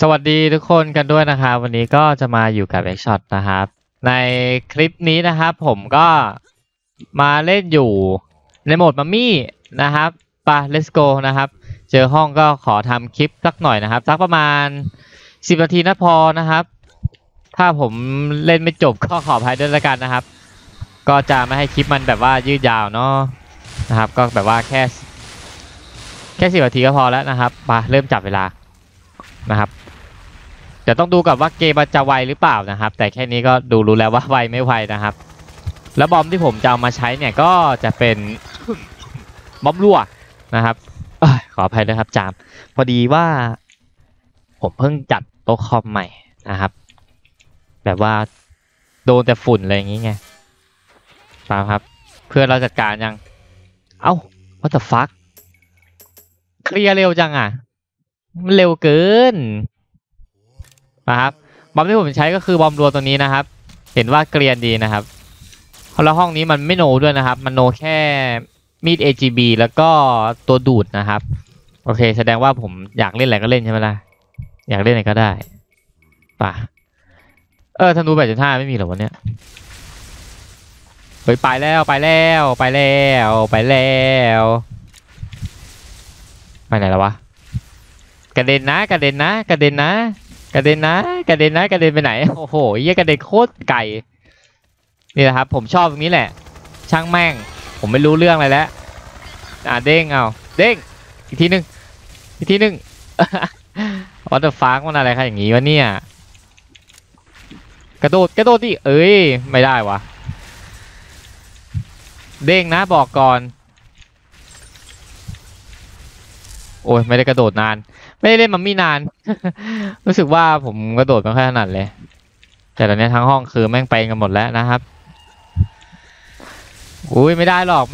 สวัสดีทุกคนกันด้วยนะครับวันนี้ก็จะมาอยู่กับ X-Shot นะครับในคลิปนี้นะครับผมก็มาเล่นอยู่ในโหมดมัมมี่นะครับไป let's go นะครับเจอห้องก็ขอทำคลิปสักหน่อยนะครับสักประมาณ10 นาทีนะพอนะครับถ้าผมเล่นไม่จบก็ขออภัยด้วยละกันนะครับก็จะไม่ให้คลิปมันแบบว่ายืดยาวเนาะนะครับก็แบบว่าแค่10 นาทีก็พอแล้วนะครับมาเริ่มจับเวลานะครับเดี๋ยวต้องดูกับว่าเกมมันจะไวหรือเปล่านะครับแต่แค่นี้ก็ดูรู้แล้วว่าไวไม่ไวนะครับแล้วบอมที่ผมจะเอามาใช้เนี่ยก็จะเป็นบอมรั่วนะครับขออภัยด้วยครับจามพอดีว่าผมเพิ่งจัดโต๊ะคอมใหม่นะครับแบบว่าโดนแต่ฝุ่นอะไรอย่างงี้ไงตามครับเพื่อนเราจัดการยังเอ้า what the fuck เคลียร์เร็วจังอ่ะมันเร็วเกินนะครับบอมที่ผมใช้ก็คือบอมรัวตัวนี้นะครับเห็นว่าเกรียนดีนะครับแล้วห้องนี้มันไม่โนด้วยนะครับมันโนแค่มีด AGB แล้วก็ตัวดูดนะครับโอเคแสดงว่าผมอยากเล่นอะไรก็เล่นใช่ไหมล่ะอยากเล่นอะไรก็ได้ป่ะธนู8.5ไม่มีหรอวันเนี้ยเฮ้ยไปแล้วไปไหนแล้ววะกระเด็นนะไปไหนโอ้โหเยี่ยกระเด็นโคตรไกลนี่แหละครับผมชอบตรงนี้แหละช่างแม่งผมไม่รู้เรื่องอะไรแล้วเด้งเด้งอีกทีนึงวัตเตอร์ฟาร์กมันอะไรครับอย่างงี้วะเนี่ยกระโดดดิเอ้ยไม่ได้วะเด้งนะบอกก่อนโอ้ยไม่ได้กระโดดนานไม่ได้เล่นมัมมี่นาน รู้สึกว่าผมกระโดดไม่ค่อยถนัดเลยแต่ตอนนี้ทั้งห้องคือแม่งไปกันหมดแล้วนะครับอุ้ยไม่ได้หรอก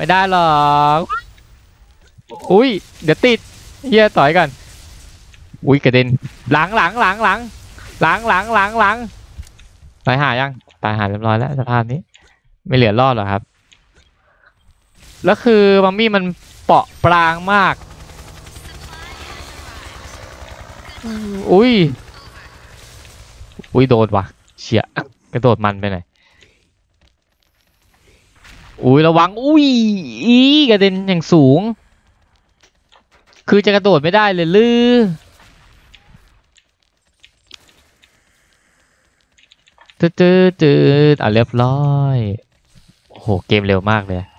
อุ้ยเดี๋ยวติดเฮียต่อยกันอุ้ยกระเด็นหลังตายหายังตายหาเรียบร้อยแล้วสภาพนี้ไม่เหลือรอดหรอครับแล้วคือมัมมี่มันเปราะปรางมากอุ้ยโดนว่ะเชี่ยกระโดดมันไปไหนอุ้ยระวังอุ้ยกระเด็นอย่างสูงคือจะกระโดดไม่ได้เลยลือจืดเรียบร้อยโอ้โหเกมเร็วมากเลย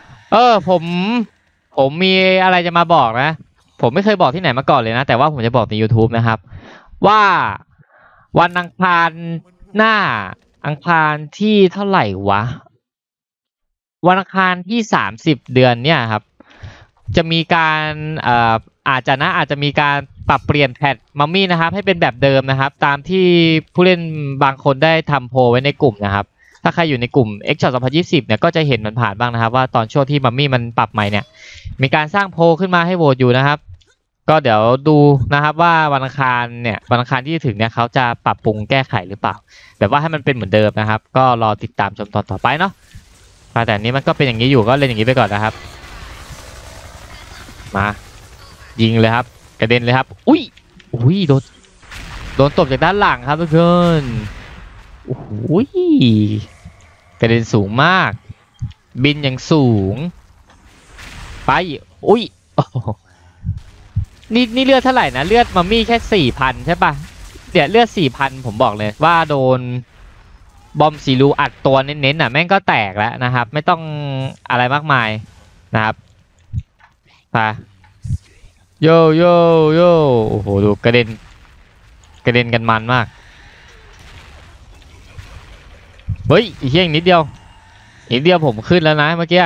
ผมมีอะไรจะมาบอกนะผมไม่เคยบอกที่ไหนมาก่อนเลยนะแต่ว่าผมจะบอกใน YouTube นะครับว่าวันอังคารหน้าอังคารที่เท่าไหร่วะวันอังคารที่30เดือนเนี่ยครับจะมีการอาจจะมีการปรับเปลี่ยนแพทมัมมี่นะครับให้เป็นแบบเดิมนะครับตามที่ผู้เล่นบางคนได้ทำโพลไว้ในกลุ่มนะครับถ้าใครอยู่ในกลุ่ม X-Shot 2020เนี่ยก็จะเห็นมันผ่านบ้างนะครับว่าตอนช่วงที่มัมมี่มันปรับใหม่เนี่ยมีการสร้างโพลขึ้นมาให้โหวตอยู่นะครับก็เดี๋ยวดูนะครับว่าวันอังคารที่ถึงเนี่ยเขาจะปรับปรุงแก้ไขหรือเปล่าแบบว่าให้มันเป็นเหมือนเดิมนะครับก็รอติดตามชมตอนต่อไปเนาะแต่อันนี้มันก็เป็นอย่างนี้อยู่ก็เล่นอย่างนี้ไปก่อนนะครับมายิงเลยครับกระเด็นเลยครับอุ้ยโดนตบจากด้านหลังครับทุกคนโอ้โหกระเด็นสูงมากบินอย่างสูงไปอุ้ยนี่เลือดเท่าไหร่นะเลือดมัมมี่แค่4,000ใช่ปะเดี๋ยวเลือด4,000ผมบอกเลยว่าโดนบอมสีรูอัดตัวเน้นๆแม่งก็แตกแล้วนะครับไม่ต้องอะไรมากมายนะครับไปโยโอ้โหดูกระเด็นกันมันมากเฮ้ยอีกแค่นิดเดียวผมขึ้นแล้วนะเมื่อกี้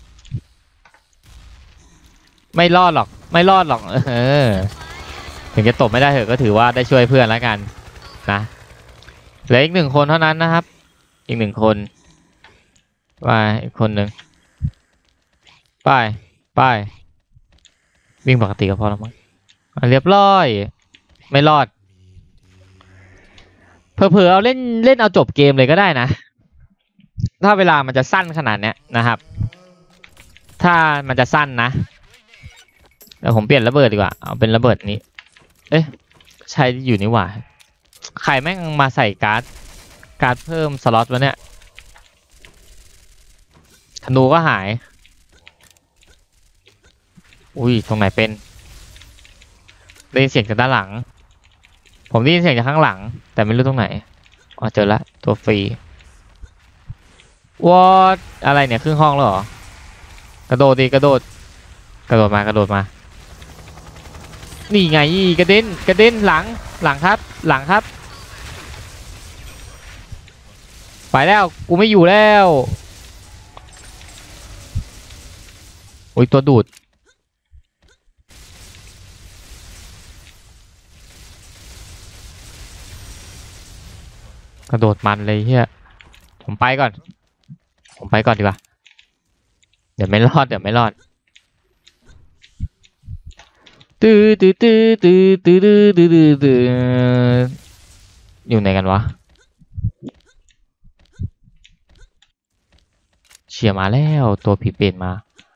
ไม่รอดหรอกถึงจะตบไม่ได้เถอะก็ถือว่าได้ช่วยเพื่อนแล้วกันนะเหลืออีก1 คนเท่านั้นนะครับอีก1 คนไปอีกคนหนึ่งไปวิ่งปกติก็พอแล้วมั้งเรียบร้อยไม่รอดเผลอเอาเล่นเอาจบเกมเลยก็ได้นะถ้าเวลามันจะสั้นขนาดเนี้ยนะครับถ้ามันจะสั้นนะเดี๋ยวผมเปลี่ยนระเบิดดีกว่าเอาเป็นระเบิดนี้ใช้อยู่นี่หว่าใครแม่งมาใส่การ์ดเพิ่มสล็อตวะเนี่ยธนูก็หายอุ้ยตรงไหนเป็นได้ยินเสียงจากด้านหลังผมได้ยินเสียงจากข้างหลังแต่ไม่รู้ตรงไหนอ๋อเจอละตัวฟรีวอดอะไรเนี่ยครึ่งห้องแล้วเหรอกระโดดดิกระโดดมากระโดดมานี่ไงกระเด็นหลังครับหลังครับไปแล้วกูไม่อยู่แล้วโอ้ยตัวดูดกระโดดมันเลยเฮียผมไปก่อนดีกว่าเดี๋ยวไม่รอดตื้ออยู่ไหนกันวะเชี่ยมาแล้วตัวผีเปรตมา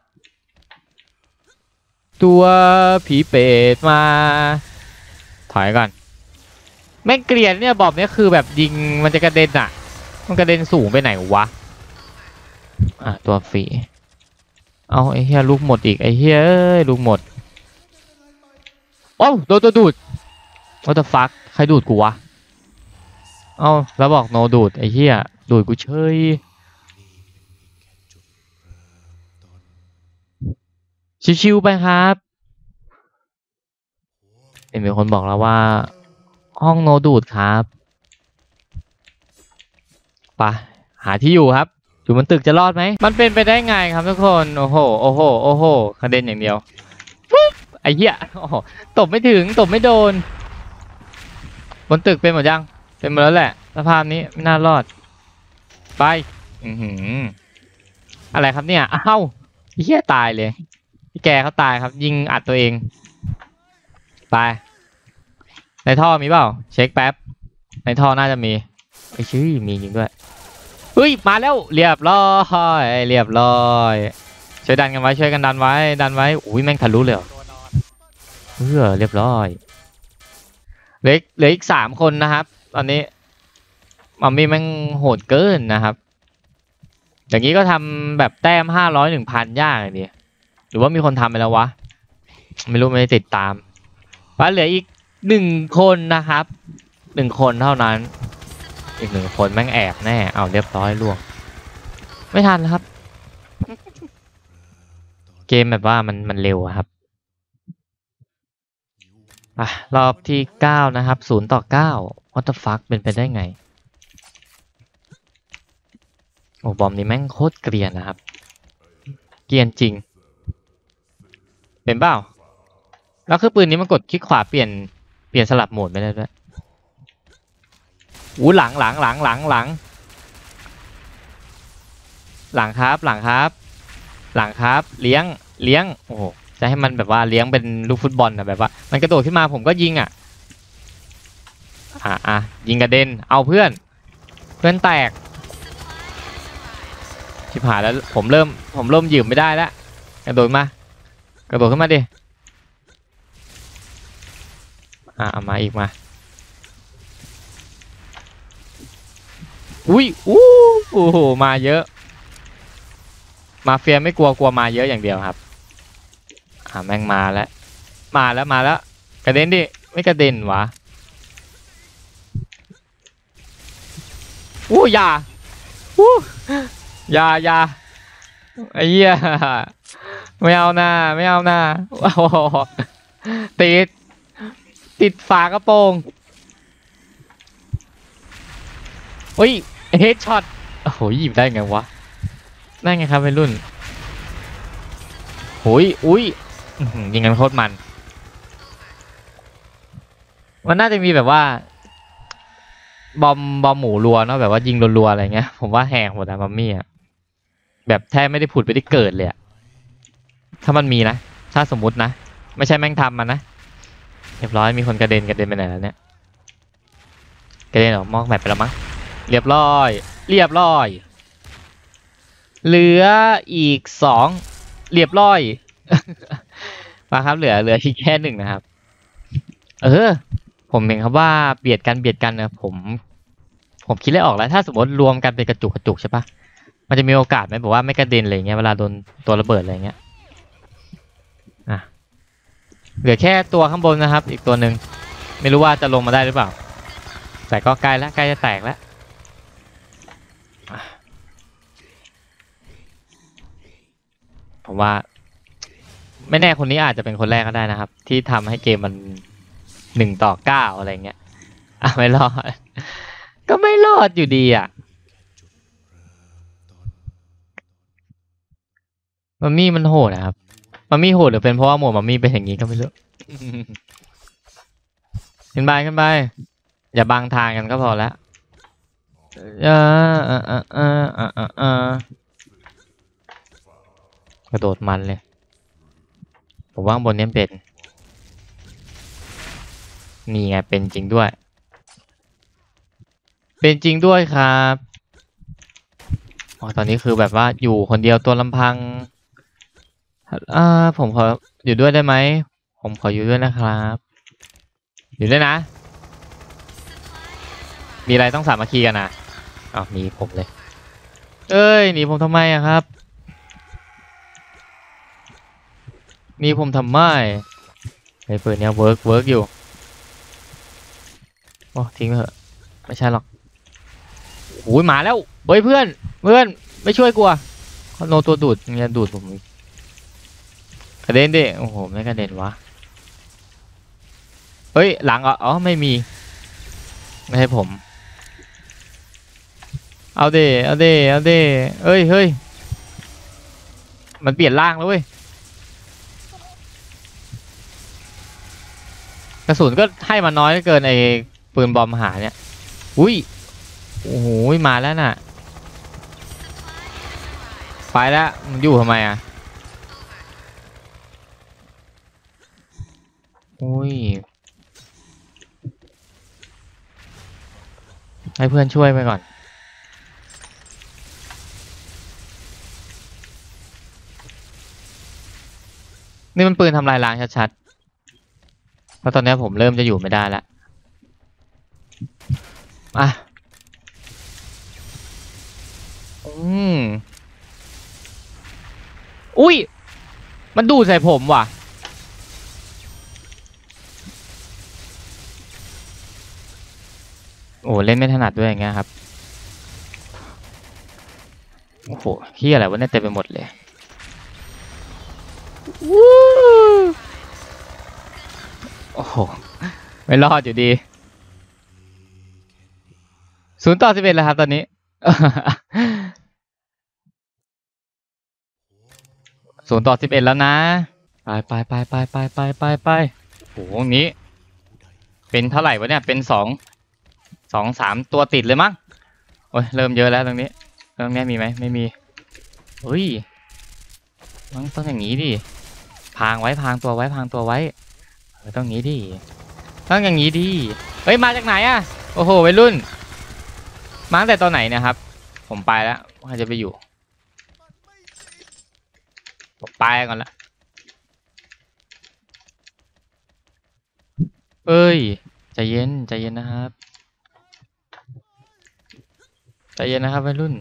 ถอยก่อนแม่งเกลียดเนี่ยบอบเนี่ยคือแบบยิงมันจะกระเด็นอ่ะมันกระเด็นสูงไปไหนวะตัวฟรีเอาไอ้เหี้ยลูกหมดอีกไอ้เหี้ยลูกหมดโอ้โดนตัวดูด What the fuck ใครดูดกูวะเอ้าแล้วบอกโนดูดไอ้เหี้ยดูดกูเฉยชิวๆไปครับมีคนบอกแล้วว่าห้องโนดูดครับไปหาที่อยู่ครับอยู่บนตึกจะรอดไหมมันเป็นไปได้ไงครับทุกคนโอ้โหกระเด็นอย่างเดียวไอ้เหี้ยโอ้โหตบไม่ถึงตบไม่โดนบนตึกเป็นหมดยังเป็นหมดแล้วแหละสภาพนี้ไม่น่ารอดไปอะไรครับเนี่ยอ้าวไอ้เหี้ยตายเลยพี่แกเขาตายครับยิงอัดตัวเองไปในท่อมีเปล่าเช็คแป๊บในท่อน่าจะมีไอ้ชื่อมีจริงด้วยเฮ้ยมาแล้วเรียบร้อยช่วยดันกันไว้ช่วยกันดันไว้อุ้ยแม่งทะลุเลยเรียบร้อยเหลืออีก3 คนนะครับตอนนี้มัมมี่แม่งโหดเกินนะครับอย่างนี้ก็ทำแบบแต้ม500 1,000ยากเลยดิหรือว่ามีคนทำไปแล้ววะไม่รู้ไม่ได้ติดตามว่าเหลืออีก1 คนนะครับ1 คนเท่านั้นอีก1 คนแม่งแอบแน่เอาเรียบร้อยล่วงไม่ทันครับเกมแบบว่ามันเร็วครับรอบที่9นะครับ0-9 What the fuck เป็นไปได้ไงโอ้บอมนี่แม่งโคตรเกรียนนะครับเกรียนจริงเป็นเปล่าแล้วคือปืนนี้มันกดคลิกขวาเปลี่ยนสลับโหมดไม่ได้ด้วยหลังครับเลี้ยงโอ้โหจะให้มันแบบว่าเลี้ยงเป็นลูกฟุตบอลนะแบบว่ามันกระโดดขึ้นมาผมก็ยิงยิงกระเด็นเอาเพื่อนแตกชิบหายแล้วผมเริ่มยืมไม่ได้แล้วกระโดดขึ้นมาดิเอามาอีกมาอุ้ยโอ้โหมาเยอะมาเฟียไม่กลัวมาเยอะอย่างเดียวครับแม่งมาแล้วกระเด็นดิไม่กระเด็นวะอย่าไอ้เหี้ยไม่เอาหน้าโอ้โหติดฝากระโปรงเฮ้ยเฮดช็อตโอ้โหหยิบได้ไงวะได้ไงครับวัยรุ่นโอ้ยยิงกันโคตรมันน่าจะมีแบบว่าบอมหมูรัวเนาะแบบว่ายิงรัวๆอะไรเงี้ยผมว่าแหกหมดอะมัมมี่อะแบบแทบไม่ได้ผุดไม่ได้เกิดเลยอะถ้ามันมีนะถ้าสมมุตินะไม่ใช่แม่งทำมันนะเรียบร้อยมีคนกระเด็นไปไหนแล้วเนี่ยกระเด็นออกมอกแมปไปแล้วมั้งเรียบร้อยเหลืออีก2เรียบร้อยมาครับเหลืออีกแค่1นะครับผมเห็นครับว่าเบียดกันนะผมคิดได้ออกแล้วถ้าสมมติรวมกันเป็นกระจุกใช่ปะมันจะมีโอกาสไหมบอกว่าไม่กระเด็นอะไรเงี้ยเวลาโดนตัวระเบิดอะไรเงี้ยอ่ะเหลือแค่ตัวข้างบนนะครับอีกตัวหนึ่งไม่รู้ว่าจะลงมาได้หรือเปล่าแต่ก็ใกล้แล้วใกล้จะแตกแล้วผมว่าไม่แน่คนนี้อาจจะเป็นคนแรกก็ได้นะครับที่ทำให้เกมมัน1-9อะไรเงี้ยไม่รอดก็ไม่รอดอยู่ดีอ่ะมัมมี่มันโหดนะครับมัมมี่โหดหรือเป็นเพราะว่าหมวดมัมมี่เป็นอย่างนี้ก็ไม่รู้ ขึ้นไปอย่าบังทางกันก็พอแล้วกระโดดมันเลยผมว่าบนนี้เป็นนี่ไงเป็นจริงด้วยเป็นจริงด้วยครับอ๋อตอนนี้คือแบบว่าอยู่คนเดียวตัวลำพังผมขออยู่ด้วยได้ไหมผมขออยู่ด้วยนะครับอยู่ด้วยนะมีอะไรต้องสามัคคีกันนะมีผมเลยเอ้ยหนีผมทำไมอะครับหนีผมทำไมไอ้ปืนเนี้ยเวิร์กอยู่โอ้ทิ้งไปเถอะไม่ใช่หรอกโอ้ยมาแล้วเฮ้ยเพื่อนไม่ช่วยกูอะโนตัวดูดเนี่ยดูดผมกระเด็นดิโอ้โหไม่กระเด็นวะเฮ้ยหลังอ๋อไม่มีไม่ให้ผมเอาเเฮ้ยมันเปลี่ยนร่างแล้วเว้ยกระสุนก็ให้มันน้อยเกินไอ้ปืนบอมหาเนี่ยอุ้ยโอ้โหมาแล้วน่ะไปแล้วมันอยู่ทำไมอ่ะอุ้ยให้เพื่อนช่วยไปก่อนนี่มันปืนทำลายล้างชัดๆเพราะตอนนี้ผมเริ่มจะอยู่ไม่ได้แล้วอุ้ยมันดูดใส่ผมว่ะโอ้เล่นไม่ถนัดด้วยอย่างเงี้ยครับโอ้โหขี้อะไรวะเนี่ยเต็มไปหมดเลยโอ้โหไม่รอดอยู่ดี0-11แล้วครับตอนนี้0-11แล้วนะไปโอ้โหนี้เป็นเท่าไหร่วะเนี่ยเป็น2-3ตัวติดเลยมั้งโอ้ยเริ่มเยอะแล้วตรงนี้มีไหมไม่มีเฮ้ยมันต้องอย่างนี้ดิพางตัวไว้ต้องอย่างนี้ดิเฮ้ยมาจากไหนอ่ะโอ้โหวัยรุ่นมาตั้งแต่ตอนไหนเนี่ยครับผมไปแล้วว่าจะไปอยู่ผมไปก่อนละเอ้ยใจเย็นนะครับวัยรุ่น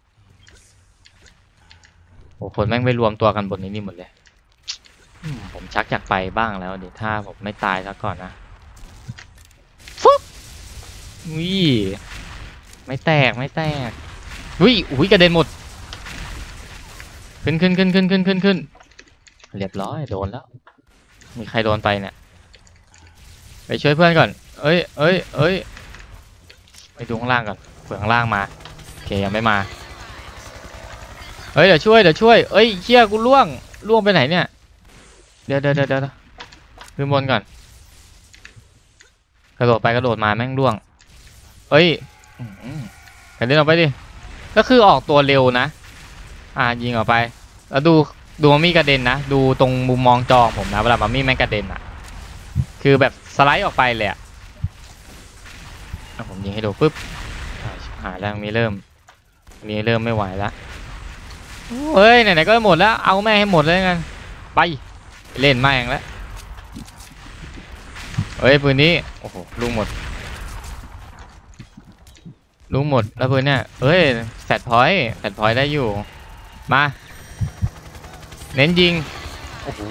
โอ้คนแม่งไปรวมตัวกันบนนี้นี่หมดเลยผมชักอยากไปบ้างแล้วเดี๋ยวถ้าผมไม่ตายซะก่อนนะฟุ๊บวิไม่แตกอุ้ยกระเด็นหมดขึ้นเรียบร้อยโดนแล้วมีใครโดนไปเนี่ยไปช่วยเพื่อนก่อนเอ้ยไปดูข้างล่างก่อนเผื่อข้างล่างมาโอเคยังไม่มาเฮ้ยเดี๋ยวช่วยเอ้ยเชี่ยกูล่วงไปไหนเนี่ยเดี๋ยวขึ้นบนก่อนกระโดดมาแม่งล่วงเอ้ยกระเด็นออกไปดิก็คือออกตัวเร็วนะยิงออกไปแล้วดูมัมมี่กระเด็นนะดูตรงมุมมองจอผมนะเวลามัมมี่แม่งกระเด็นคือแบบสไลด์ออกไปเลยผมยิงให้ดูปุ๊บหายแล้วมีเริ่มไม่ไหวแล้วเฮ้ยไหนๆก็หมดแล้วเอาแม่ให้หมดเลยกันไปเล่นแม่งแล้วฮ้ยปืนนี้โอ้โหลูกหมดแล้วปืนเนี่ยเฮ้ยแฟตพอยต์ได้อยู่มาเน้นยิงโอ้โห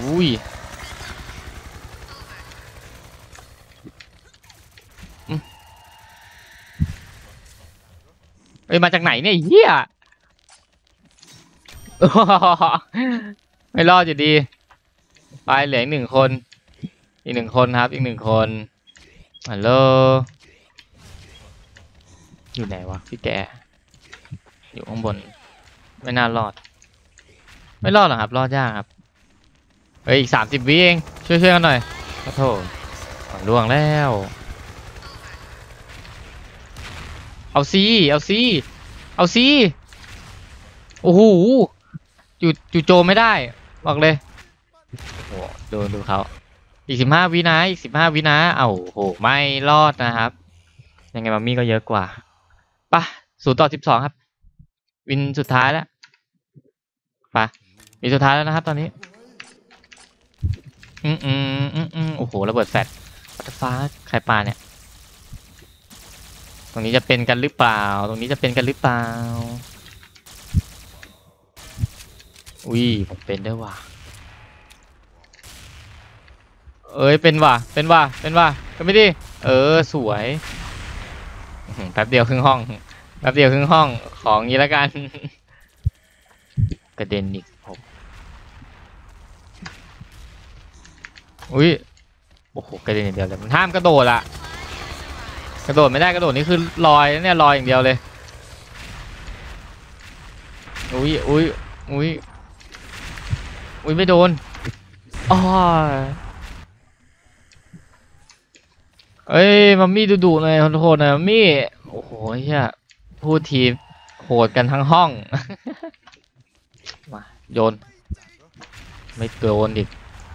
เอ้ยมาจากไหนเนี่ยเฮีย ไม่รอดอยู่ดีไปเหลืออีก1 คนอีก1 คนครับอีก1 คนฮัลโหลอยู่ไหนวะพี่แกอยู่ข้างบนไม่น่ารอดไม่รอดหรอครับรอดยากครับเฮ้ยอีก30 วิเองช่วยกันหน่อยขอโทษล่วงแล้วเอาซีโอ้โหจู่โจมไม่ได้บอกเลยโอ้โหดูเขาอีก15 วินะอีก15 วินะเอ้าโหไม่รอดนะครับยังไงมัมมี่ก็เยอะกว่าปะ0-12ครับวินสุดท้ายแล้วปะวินสุดท้ายแล้วนะครับตอนนี้โอ้โหระเบิดแฟลชฟ้าใครปาเนี่ยตรงนี้จะเป็นกันหรือเปล่าอุ้ยผมเป็นด้วยว่ะเอ้ยเป็นว่ะก็ไม่ดีสวยแป๊บเดียวครึ่งห้องของงี้แล้วกันกระเด็นอีกผมอุ้ยโอ้โหกระเด็นอย่างเดียวเลยมันห้ามกระโดดอะกระโดดไม่ได้กระโดดนี่คือลอยเนี่ยลอยอย่างเดียวเลยอุ้ยไม่โดนอ๋อเอ้ยมัมมี่ดุหน่อยโหดหน่อยมัมมี่โอ้โหเฮียพูดทีโหดกันทั้งห้องมาโยนไม่โดนอีก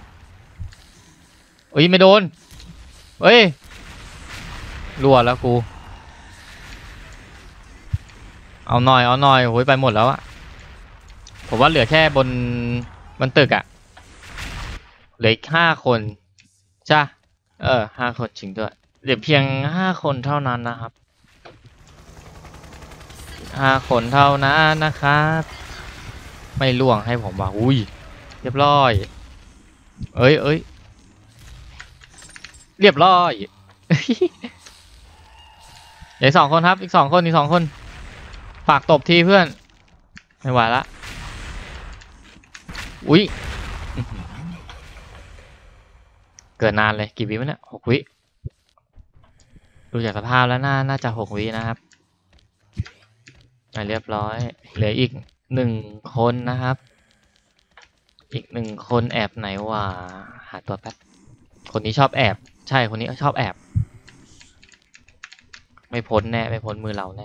เอ้ยไม่โดนเอ้ยรัวแล้วกูเอาหน่อยโอ้ยไปหมดแล้วอะผมว่าเหลือแค่บนตึกอะเหลืออีก5 คนจ้ะ5 คนจริงด้วยเหลือเพียง5 คนเท่านั้นนะครับ5 คนเท่านั้นนะครับไม่ล่วงให้ผมว่าอุ้ยเรียบร้อยเอ้ยเรียบร้อยเหลือ2 คนครับอีก2 คนฝากตบทีเพื่อนไม่ไหวละอุ้ยเกิดนานเลยกี่วิวะเนี่ย6 วิดูจากสภาพแล้วน่าจะ6 วินะครับเรียบร้อยเหลืออีก1 คนนะครับอีก1 คนแอบไหนวะหาตัวแป๊บคนนี้ชอบแอบใช่คนนี้ชอบแอบไม่พ้นแน่ไม่พ้นมือเราแน่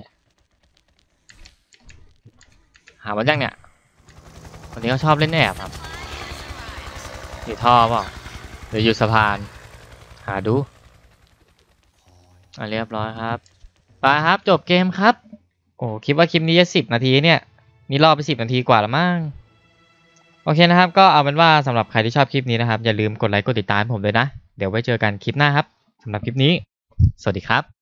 หาวันยังเนี่ยคนนี้เขาชอบเล่นแอบครับอยู่ท่อเปล่าหรืออยู่สะพานหาดูเรียบร้อยครับไปครับจบเกมครับโอ้คิดว่าคลิปนี้จะ10 นาทีเนี่ยนี่รอไป10 นาทีกว่าแล้วมั้งโอเคนะครับก็เอาเป็นว่าสำหรับใครที่ชอบคลิปนี้นะครับอย่าลืมกดไลค์กดติดตามผมด้วยนะเดี๋ยวไว้เจอกันคลิปหน้าครับสำหรับคลิปนี้สวัสดีครับ